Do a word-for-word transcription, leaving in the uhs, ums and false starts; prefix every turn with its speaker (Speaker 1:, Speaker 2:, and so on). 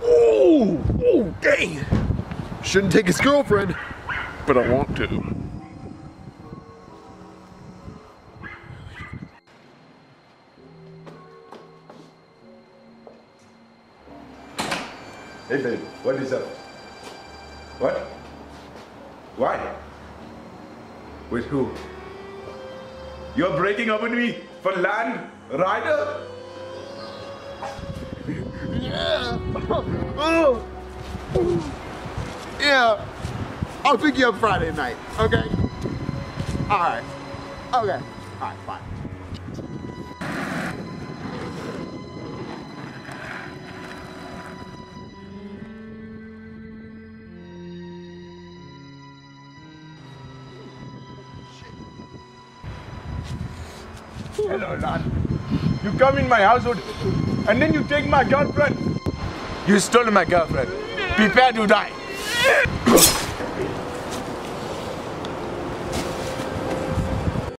Speaker 1: Oh, oh, dang. Shouldn't take his girlfriend, but I want to.
Speaker 2: Hey babe, what is up? What? Why? With who? You're breaking up with me for land, Ryder?
Speaker 1: Yeah. Oh. Yeah. I'll pick you up Friday night, okay? All right. Okay. All right, fine.
Speaker 2: Hello, lad. You come in my household and then you take my girlfriend. You stole my girlfriend. Prepare to die.